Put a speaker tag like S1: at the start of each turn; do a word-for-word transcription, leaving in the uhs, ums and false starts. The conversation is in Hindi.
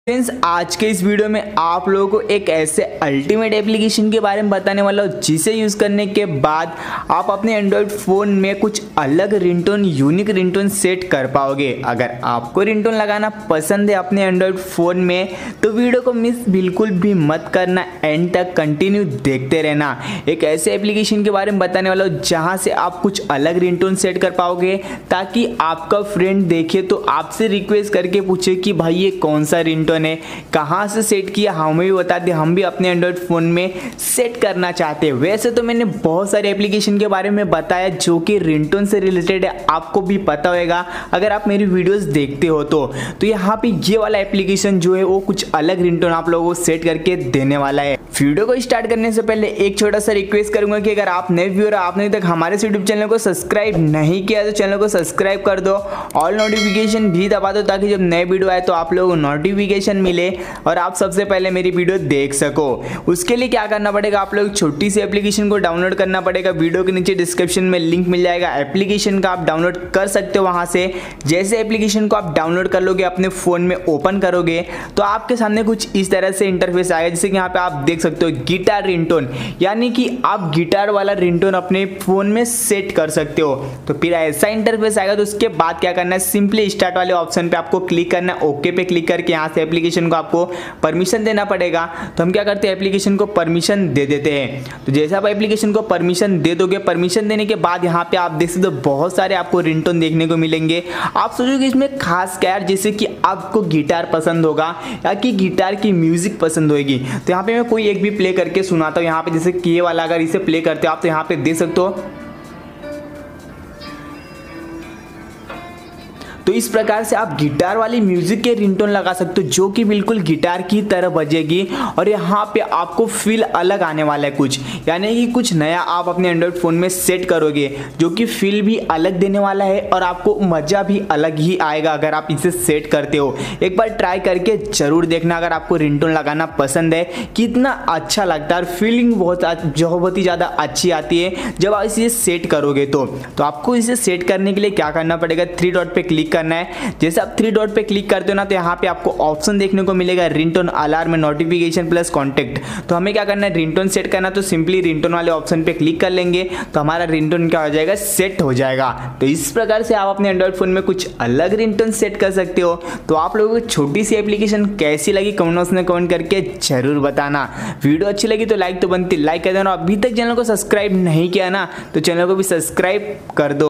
S1: फ्रेंड्स, आज के इस वीडियो में आप लोगों को एक ऐसे अल्टीमेट एप्लीकेशन के बारे में बताने वाला हूँ जिसे यूज़ करने के बाद आप अपने एंड्रॉयड फ़ोन में कुछ अलग रिंगटोन, यूनिक रिंगटोन सेट कर पाओगे। अगर आपको रिंगटोन लगाना पसंद है अपने एंड्रॉयड फ़ोन में तो वीडियो को मिस बिल्कुल भी मत करना, एंड तक कंटिन्यू देखते रहना। एक ऐसे एप्लीकेशन के बारे में बताने वाला हूँ जहाँ से आप कुछ अलग रिंगटोन सेट कर पाओगे, ताकि आपका फ्रेंड देखे तो आपसे रिक्वेस्ट करके पूछे कि भाई ये कौन सा रिंगटोन ने कहां से सेट किया, हमें भी बता दे, हम भी अपने एंड्रॉयड फोन में सेट करना चाहते हैं। वैसे तो मैंने बहुत सारे एप्लीकेशन के बारे में बताया जो कि रिंगटोन से रिलेटेड है, आपको भी पता होगा अगर आप मेरी वीडियोस देखते हो तो तो यहाँ पे ये वाला एप्लीकेशन जो है वो कुछ अलग रिंगटोन आप लोगों को सेट करके देने वाला है। वीडियो को स्टार्ट करने से पहले एक छोटा सा रिक्वेस्ट करूंगा कि अगर आप नए व्यूअर, आपने अभी तक हमारे यूट्यूब चैनल को सब्सक्राइब नहीं किया तो चैनल को सब्सक्राइब कर दो, ऑल नोटिफिकेशन भी दबा दो ताकि जब नए वीडियो आए तो आप लोगों को नोटिफिकेशन मिले और आप सबसे पहले मेरी वीडियो देख सको। उसके लिए क्या करना पड़ेगा, आप लोग छोटी सी एप्लीकेशन को डाउनलोड करना पड़ेगा। वीडियो के नीचे डिस्क्रिप्शन में लिंक मिल जाएगा, एप्लीकेशन का आप डाउनलोड कर सकते हो वहां से। जैसे एप्लीकेशन को आप डाउनलोड कर लोगे, अपने फोन में ओपन करोगे तो आपके सामने कुछ इस तरह से इंटरफेस आएगा। जैसे कि यहाँ पे आप देख सकते हो गिटार रिंगटोन, यानी कि आप गिटार वाला रिंगटोन अपने फोन में सेट कर सकते हो। तो फिर ऐसा इंटरफेस आएगा। तो उसके बाद क्या करना है, सिंपली स्टार्ट वाले ऑप्शन पे आपको क्लिक करना है, ओके पे क्लिक करके यहाँ से एप्लीकेशन को आपको परमिशन देना पड़ेगा। तो हम क्या करते हैं, एप्लीकेशन को परमिशन दे देते हैं। तो जैसे आप एप्लीकेशन को परमिशन दे दोगे, परमिशन देने के बाद यहाँ पे आप देख सकते हो बहुत सारे आपको रिंगटोन देखने को मिलेंगे। आप सोचोगे इसमें खास क्या है, जैसे कि आपको गिटार पसंद होगा या कि गिटार की म्यूजिक पसंद होगी। तो यहाँ पे मैं कोई एक भी प्ले करके सुनाता हूँ। यहाँ पे जैसे कि ये वाला अगर इसे प्ले करते हो आप तो यहाँ पे देख सकते हो। तो इस प्रकार से आप गिटार वाली म्यूजिक के रिंगटोन लगा सकते हो जो कि बिल्कुल गिटार की तरह बजेगी और यहाँ पे आपको फील अलग आने वाला है कुछ, यानी कि कुछ नया आप अपने एंड्रॉयड फोन में सेट करोगे जो कि फील भी अलग देने वाला है और आपको मजा भी अलग ही आएगा अगर आप इसे सेट करते हो। एक बार ट्राई करके जरूर देखना अगर आपको रिंगटोन लगाना पसंद है, कितना अच्छा लगता है और फीलिंग बहुत बहुत ही ज़्यादा अच्छी आती है जब आप इसे सेट करोगे। तो तो आपको इसे सेट करने के लिए क्या करना पड़ेगा, थ्री डॉट पे क्लिक करना है। जैसे आप थ्री डॉट पे क्लिक करते हो ना तो यहाँ पे आपको ऑप्शन देखने को मिलेगा ringtone, alarm, notification plus contact. तो हमें क्या करना है, रिंगटोन सेट करना, तो सिंपली रिंगटोन वाले ऑप्शन पे क्लिक कर लेंगे तो हमारा रिंगटोन क्या हो जाएगा, सेट हो जाएगा। तो इस प्रकार से आप अपने एंड्रॉयड फोन में कुछ अलग रिंगटोन सेट कर सकते हो। तो आप लोगों को छोटी सी एप्लीकेशन कैसी लगी कमेंट बॉक्स में कमेंट करके जरूर बताना। वीडियो अच्छी लगी तो लाइक तो बनती लाइक कर देना, अभी तक चैनल को सब्सक्राइब नहीं किया ना तो चैनल को भी सब्सक्राइब कर दो।